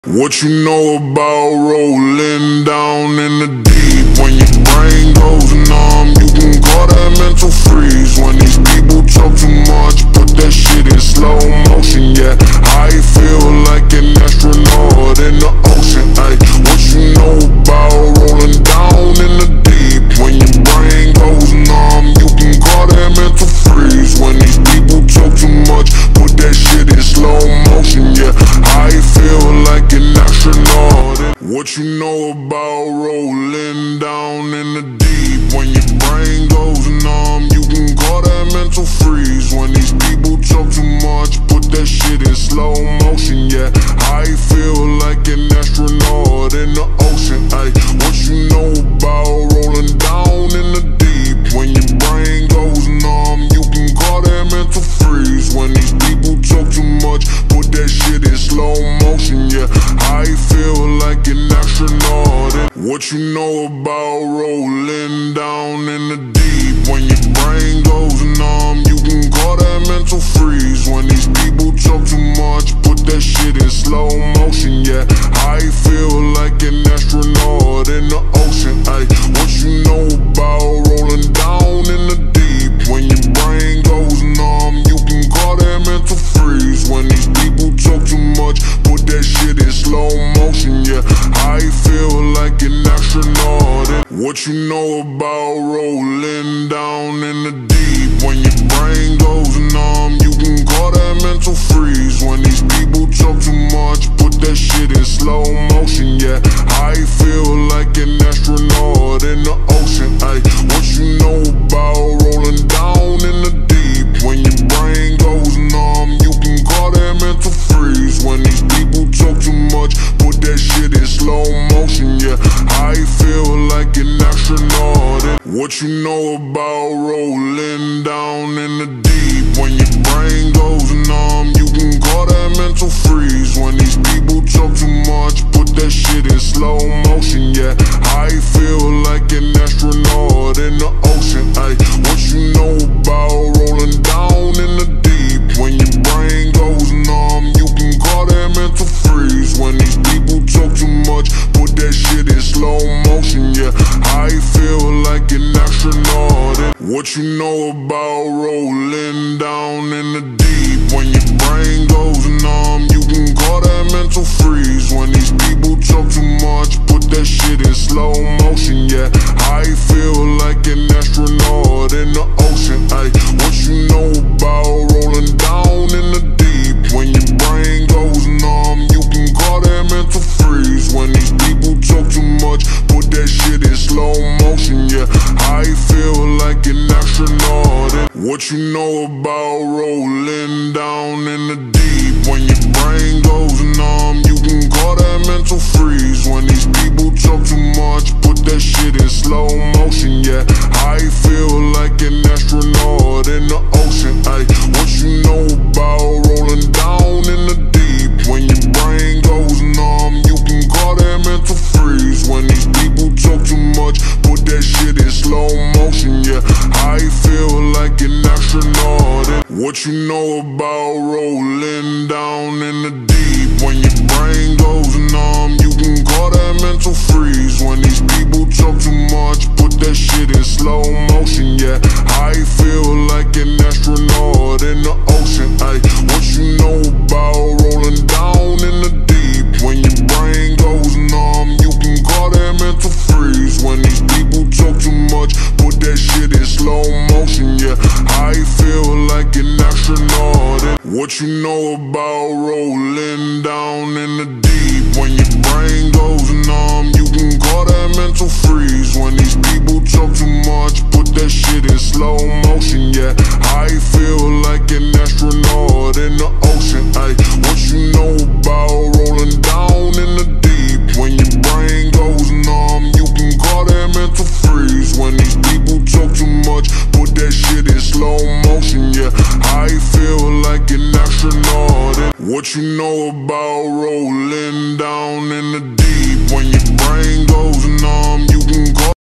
What you know about rolling down in the deep? When your brain goes numb, you can call that mental freeze. When these people talk too much, put that shit in slow motion. Yeah, I feel like an astronaut in the ocean. Ay, what you know about rolling down in the deep? When your brain goes numb, you can call that mental freeze. When these people talk too much, put that shit in slow motion. Yeah, I feel like an astronaut. What you know about rolling down in the deep? When your brain goes numb, you can call that mental freeze. When these people talk too much, put that shit in slow motion. Yeah, I feel like an astronaut in the ocean. Ay, what you know about rolling down in the deep? When your brain goes numb, you can call that mental freeze. When these people talk too much, put that shit in slow motion. Yeah, I feel like an astronaut. What you know about rolling down in the deep? When your brain goes numb, you can call that mental freeze. When these people talk too much, put that shit in slow motion. Yeah, I feel like an astronaut in the ocean. Ay, what you know about rolling down in the deep? When your brain goes numb, you can call that mental freeze. When these people talk too much, put that shit in slow motion. Yeah, I feel like an astronaut. What you know about rolling down in the deep? When your brain goes numb, you can call that mental freeze. When these people talk too much, put that shit in slow motion. Yeah, I feel like an astronaut in the ocean. Ay, what you know about rolling down in the deep? When your brain goes numb, you can call that mental freeze. When these people talk too much, put that shit in slow motion. Yeah, I feel like an astronaut. What you know about rolling down in the deep? When your brain goes numb, you can call that mental freeze. When these people talk too much, put that shit in slow motion. Yeah, I feel like an astronaut in the ocean. Ay, what you know about rolling down in the deep? When your brain goes numb, you can call that mental freeze. When these people talk too much, put that shit in slow motion. Yeah, I feel like an astronaut. What you know about rolling down in the deep? When your brain goes numb, you can call that mental freeze. When these people talk too much, put that shit in slow motion. Yeah, I feel like an astronaut in the ocean. Ay, what you know about rolling down in the deep? When your brain goes numb, you can call that mental freeze. When these people talk too much, put that shit in slow motion. Yeah, I feel like an astronaut. What you know about rolling down in the deep? When your brain goes numb, you can call that mental freeze. When these people talk too much, put that shit in slow motion. Yeah, I feel like an astronaut in the ocean. Ay, what you know about rolling down in the deep? When your brain goes numb, you can call that mental freeze. When these people talk too much, put that shit in slow motion. Yeah, I feel like an astronaut. What you know about rolling down in the deep? When your brain goes numb, you can call that mental freeze. When these people talk too much, put that shit in slow motion. Yeah, I feel like an astronaut in the ocean. Ay, what you know about rolling down in the deep? When your brain goes numb, you can call that mental freeze. When these people talk too much, put that shit in slow motion. Yeah, I feel like an astronaut. What you know about rolling down in the deep? When your brain goes numb, you can call that mental freeze. When these people talk too much, put that shit in slow motion. Yeah, I feel like an astronaut in the ocean. Ay, what you know about rolling down in the deep? When your brain goes numb, you can call that mental freeze. When these people talk too much, put that shit in slow motion. Yeah, I feel like an astronaut. What you know about rolling down in the deep? When your brain goes numb, you can call